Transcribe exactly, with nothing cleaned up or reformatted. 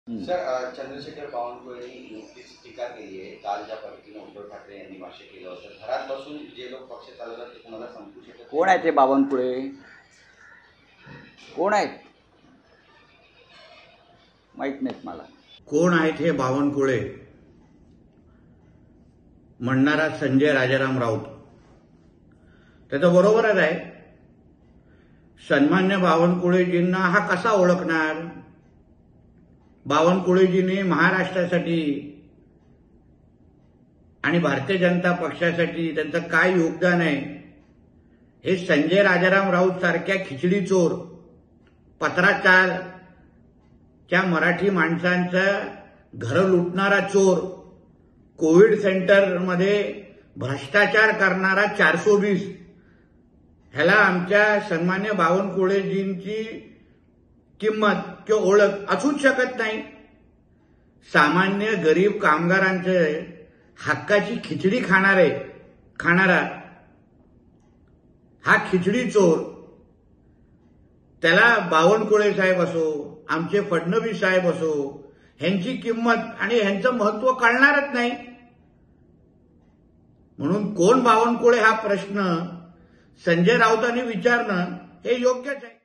Sir, Chandrashekhar Bawankule नुकतीच टीका केली आहे. काल ज्या पद्धतीने उद्धव ठाकरे यांनी भाष्य केलं होतं, घरात बसून जे लोक पक्ष चालवतात ते कोणाला संपू शकत. कोण आहे ते बावनकुळे? कोण आहेत माहित नाहीत मला. कोण आहेत हे बावनकुळे म्हणणारा संजय राजाराम राऊत. त्याचं बरोबरच आहे. सन्मान्य बावनकुळेजींना हा कसा ओळखणार? बावनकुळेजींनी महाराष्ट्रासाठी आणि भारतीय जनता पक्षासाठी त्यांचं काय योगदान आहे हे संजय राजाराम राऊत सारख्या खिचडी चोर, पत्राचार त्या मराठी माणसांचं घर लुटणारा चोर, कोविड सेंटरमध्ये भ्रष्टाचार करणारा चारसो वीस, ह्याला आमच्या सन्मान्य बावनकुळेजींची किंमत किंवा ओळख असूच शकत नाही. सामान्य गरीब कामगारांचे हक्काची खिचडी खाणारे खाणारा हा खिचडी चोर, त्याला बावनकुळे साहेब असो, आमचे फडणवीस साहेब असो, ह्यांची किंमत आणि ह्यांचं महत्व कळणारच नाही. म्हणून कोण बावनकुळे हा प्रश्न संजय राऊतांनी विचारणं हे योग्यच आहे.